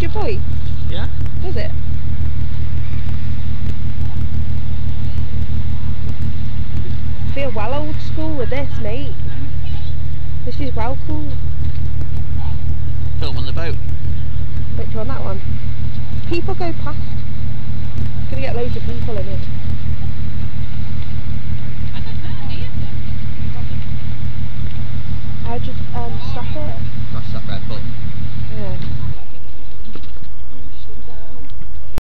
your voice? Yeah? Does it? I feel well old school with this, mate. This is well cool. Film on the boat. Which one? That one? People go past. Gonna get loads of people in it.